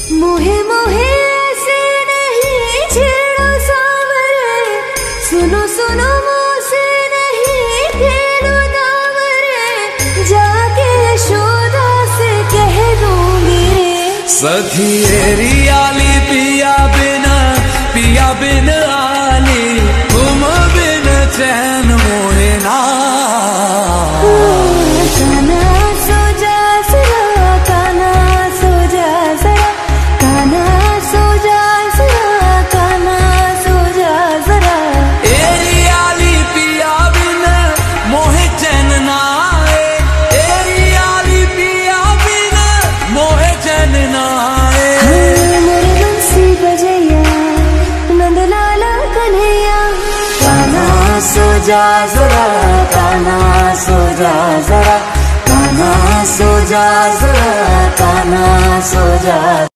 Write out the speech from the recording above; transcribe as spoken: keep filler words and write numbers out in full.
मोहे मोहे ऐसे नहीं छेड़ो सावरे, सुनो सुनो मुझसे नहीं खेलो दावरे, जाके यशोदा से कह दूंगी सखी रियाली पिया बिना पिया बिन आली, तुम बिन चैन मोहे ना। काना सो जा जरा, काना सो जा जरा, काना सो जा जरा, काना सो जा जरा। ए रियाली पिया बिन मोहे चैन ना आए, ए रियाली पिया बिन मोहे चैन ना आए। हाँ, मोरे बंसी बजैया नंद लाला कन्हैया, काना सो जा जरा, काना सो जा जरा, काना सो जा जरा, काना सो जा।